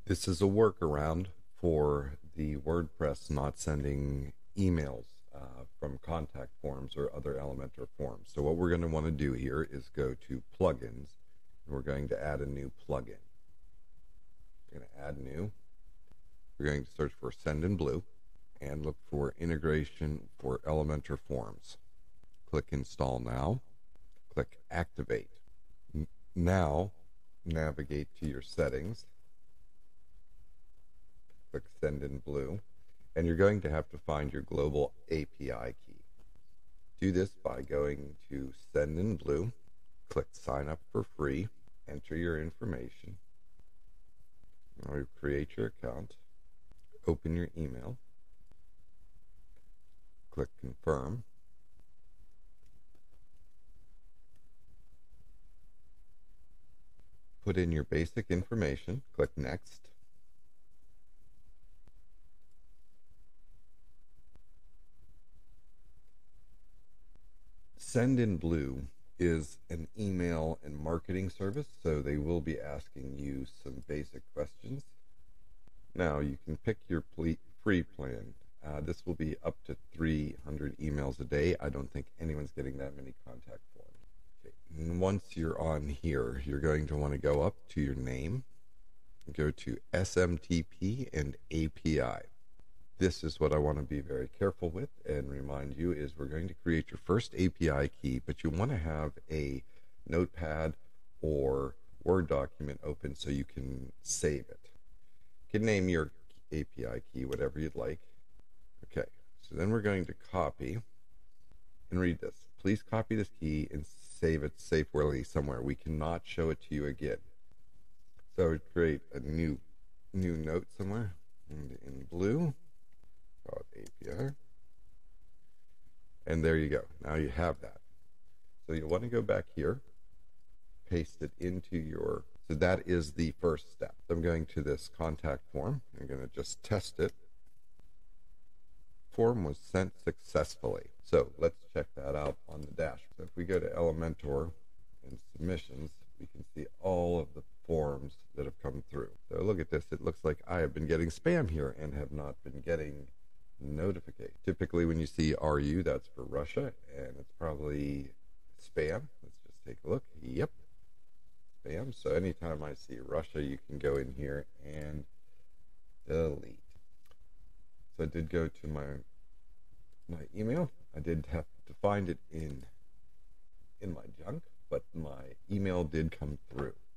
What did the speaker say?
This is a workaround for the WordPress not sending emails from contact forms or other Elementor forms. So what we're going to want to do here is go to plugins, and we're going to add a new plugin. We're going to add new. We're going to search for Sendinblue and look for integration for Elementor forms. Click install now. Click activate. Now navigate to your settings. Click Sendinblue, and you're going to have to find your global API key. Do this by going to Sendinblue, click sign up for free, enter your information. Now you create your account, open your email, click confirm. Put in your basic information, click next. Sendinblue is an email and marketing service, so they will be asking you some basic questions. Now you can pick your free plan. This will be up to 300 emails a day. I don't think anyone's getting that many contact forms. Okay. And once you're on here, you're going to want to go up to your name, go to SMTP and API. This is what I want to be very careful with and remind you is we're going to create your first API key, but you want to have a notepad or Word document open so you can save it. You can name your API key whatever you'd like. Okay, so then we're going to copy and read this. Please copy this key and save it safely somewhere. We cannot show it to you again. So create a new note somewhere in blue. API, and there you go. Now you have that. So you want to go back here, paste it into your, so that is the first step. I'm going to this contact form. I'm going to just test it. Form was sent successfully. So let's check that out on the dashboard. So if we go to Elementor and submissions, we can see all of the forms that have come through. So look at this. It looks like I have been getting spam here and have not been getting notification. Typically when you see RU, that's for Russia, and it's probably spam. Let's just take a look. Yep, spam. So anytime I see Russia, you can go in here and delete. So I did go to my email. I did have to find it in my junk, but my email did come through.